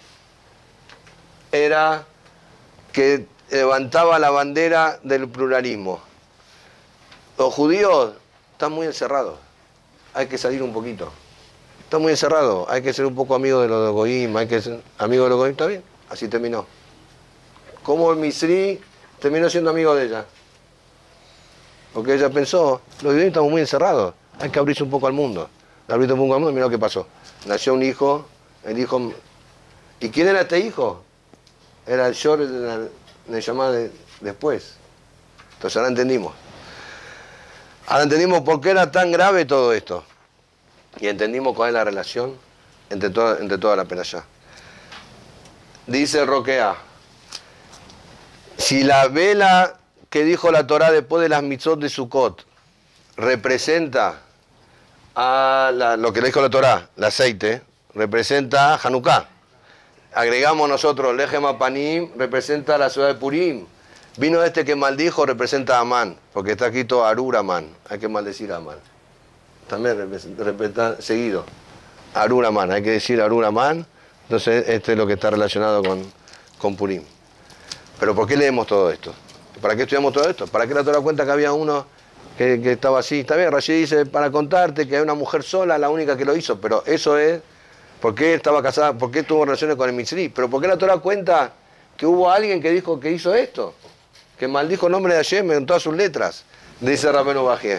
era que levantaba la bandera del pluralismo. Los judíos están muy encerrados. Hay que salir un poquito. Están muy encerrados. Hay que ser un poco amigo de los goyim. Hay que ser amigo de los goyim. ¿Está bien? Así terminó. Como el Misri terminó siendo amigo de ella. Porque ella pensó, los judíos estamos muy encerrados. Hay que abrirse un poco al mundo. Abrirse un poco al mundo y mira lo que pasó. Nació un hijo. El hijo... ¿Y quién era este hijo? Era el Shor de llamar de, después. Entonces ahora entendimos. Ahora entendimos por qué era tan grave todo esto. Y entendimos cuál es la relación entre toda, entre toda la perashá. Dice Roquea, si la vela que dijo la Torá después de las mitzvot de Sukkot representa a la, lo que le dijo la Torá, el aceite, representa a Hanukkah. Agregamos nosotros, Lejem Apanim representa la ciudad de Purim. Vino este que maldijo, representa a Amán, porque está escrito Arur Amán. Hay que maldecir a Amán. También representa seguido. Arur Amán, hay que decir Arur Amán. Entonces, este es lo que está relacionado con, con Purim. Pero ¿por qué leemos todo esto? ¿Para qué estudiamos todo esto? ¿Para qué la Torá cuenta que había uno que, que estaba así? Está bien, Rashi dice, para contarte que hay una mujer sola, la única que lo hizo, pero eso es. ¿Por qué estaba casada? ¿Por qué tuvo relaciones con el Mitzri? ¿Pero por qué la Torá cuenta que hubo alguien que dijo que hizo esto? Que maldijo el nombre de Hashem en todas sus letras. Dice Rabbeinu Bajie.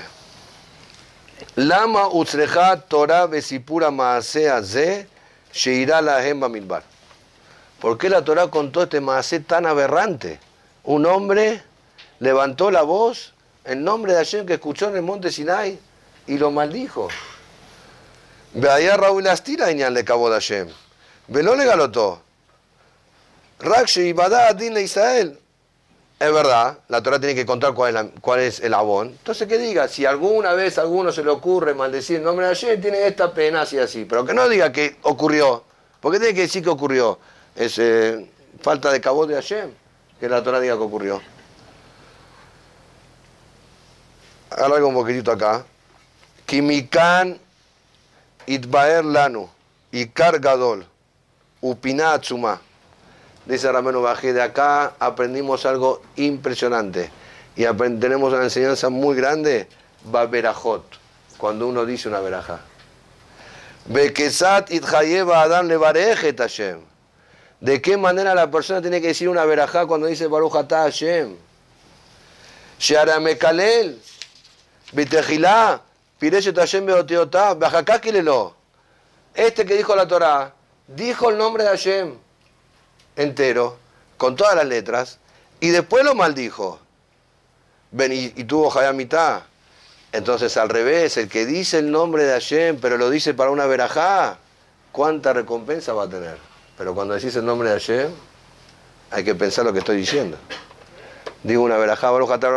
Lama utzreja Torah besipura maaseh ze sheirá lahem bamidbar. ¿Por qué la Torá contó este maaseh tan aberrante? Un hombre levantó la voz en nombre de Hashem que escuchó en el monte Sinai y lo maldijo. Veía Raúl Astira y le cabo de Hashem. Veló le galotó. Rakshe y Badá Adin le Israel. Es verdad, la Torá tiene que contar cuál es, la, cuál es el abón. Entonces que diga, si alguna vez a alguno se le ocurre maldecir el nombre de Hashem, tiene esta pena así así. Pero que no diga que ocurrió. Porque tiene que decir que ocurrió. Es eh, falta de cabo de Hashem. Que la Torá diga que ocurrió. Alarga un poquitito acá. Kimikan Itbaer Lanu, Ikar Gadol, Upina Atzuma. Dice Rabbeinu Bajie, de acá aprendimos algo impresionante. Y tenemos una enseñanza muy grande, Baberajot, cuando uno dice una veraja. Bekesat Itchayeva Adam Levarejet Hashem. ¿De qué manera la persona tiene que decir una verajá cuando dice Baruch Atah Hashem? Sheara Mekalel, Bitejilá. Este que dijo la Torá, dijo el nombre de Hashem entero, con todas las letras, y después lo maldijo. Ven, y, y tuvo Hayamitá. Entonces, al revés, el que dice el nombre de Hashem, pero lo dice para una verajá, ¿cuánta recompensa va a tener? Pero cuando decís el nombre de Hashem, hay que pensar lo que estoy diciendo. Digo una verajá,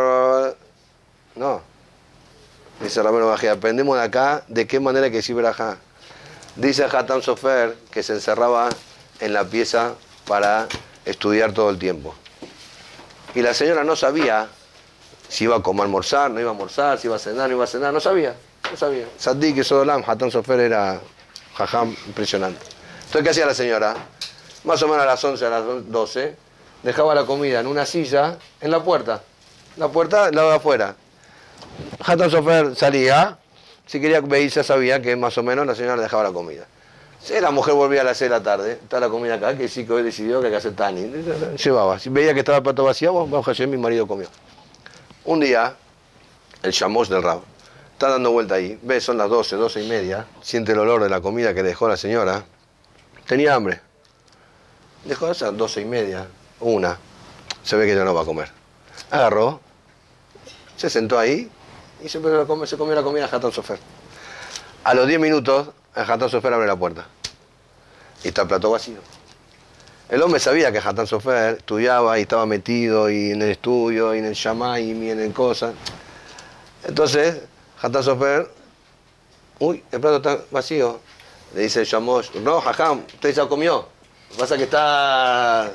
no. Dice Rabbeinu Bajie, aprendemos de acá de qué manera hay que decir verajá. Dice Hatam Sofer que se encerraba en la pieza para estudiar todo el tiempo. Y la señora no sabía si iba a comer almorzar, no iba a almorzar, si iba a cenar, no iba a cenar, no sabía. No sabía. Sadik y Sodolam, Hatam Sofer era jajam impresionante. Entonces, ¿qué hacía la señora? Más o menos a las once, a las doce, dejaba la comida en una silla en la puerta. La puerta del lado de afuera. Hatam Sofer salía, si quería ver, ya sabía que más o menos la señora dejaba la comida. Si la mujer volvía a las seis de la tarde, está la comida acá, que sí que hoy decidió que hay que hacer tani. Llevaba, si veía que estaba el plato vacío, vamos a hacer, mi marido comió. Un día, el shamosh del Rab está dando vuelta ahí, ve, son las doce, doce y media, siente el olor de la comida que dejó la señora, tenía hambre. Dejó esas doce y media, una, se ve que ya no va a comer. Agarró, Se sentó ahí y se, empezó a comer, se comió la comida de Hatan Sofer. A los diez minutos, el Hatan Sofer abre la puerta. Y está el plato vacío. El hombre sabía que Hatan Sofer estudiaba y estaba metido y en el estudio, y en el Shamaim, y en el cosa. Entonces, Hatan Sofer, uy, el plato está vacío. Le dice el Shamosh, no, Jajam, usted ya comió. Lo que pasa es que está...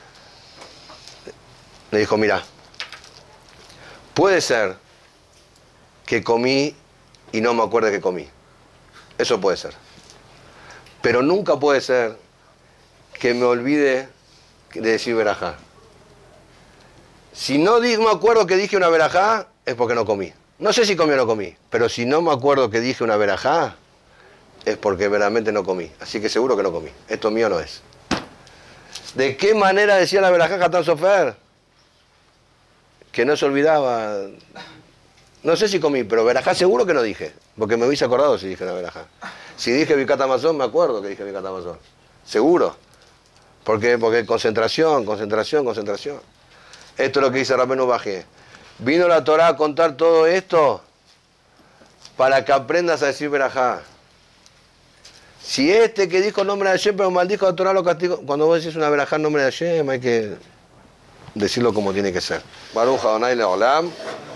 Le dijo, mira, puede ser que comí y no me acuerde que comí. Eso puede ser. Pero nunca puede ser que me olvide de decir verajá. Si no me acuerdo que dije una verajá, es porque no comí. No sé si comí o no comí, pero si no me acuerdo que dije una verajá, es porque verdaderamente no comí. Así que seguro que no comí. Esto mío no es. ¿De qué manera decía la verajá Hatan Sofer? Que no se olvidaba. No sé si comí, pero verajá seguro que no dije. Porque me hubiese acordado si dije una verajá. Si dije Birkat Hamazon, me acuerdo que dije Birkat Hamazon. Seguro. ¿Por qué? Porque concentración, concentración, concentración. Esto es lo que dice Rabbeinu Bajé. Vino la Torá a contar todo esto para que aprendas a decir verajá. Si este que dijo el nombre de Hashem pero maldijo a la Torá lo castigó. Cuando vos decís una verajá en nombre de Hashem hay que decirlo como tiene que ser. Baruch Adonai Leolam.